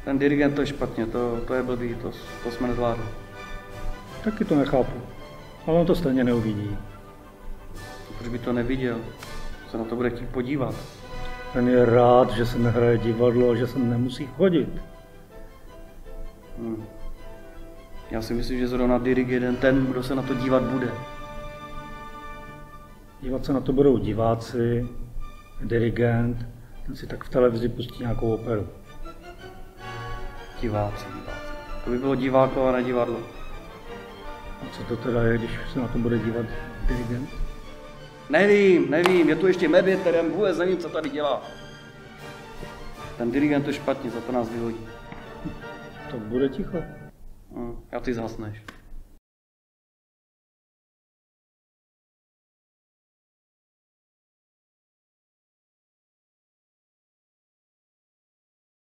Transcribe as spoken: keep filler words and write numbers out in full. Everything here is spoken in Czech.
Ten dirigent to je špatně, to, to je blbý, to, to jsme nezvládli. Taky to nechápu, ale on to stejně neuvidí. Proč by to neviděl? Se na to bude chtít podívat. Ten je rád, že se nehraje divadlo a že se nemusí chodit. Hmm. Já si myslím, že zrovna dirigent ten, kdo se na to dívat bude. Dívat se na to budou diváci, dirigent, ten si tak v televizi pustí nějakou operu. Diváci, diváci. To by bylo diváko a ne divadlo. A co to teda je, když se na to bude dívat dirigent? Nevím, nevím, je tu ještě medvěd, který vůbec nevím, co tady dělá. Ten dirigent to špatně, za to nás vyhodí. To bude ticho. Hmm, a ty zhasneš.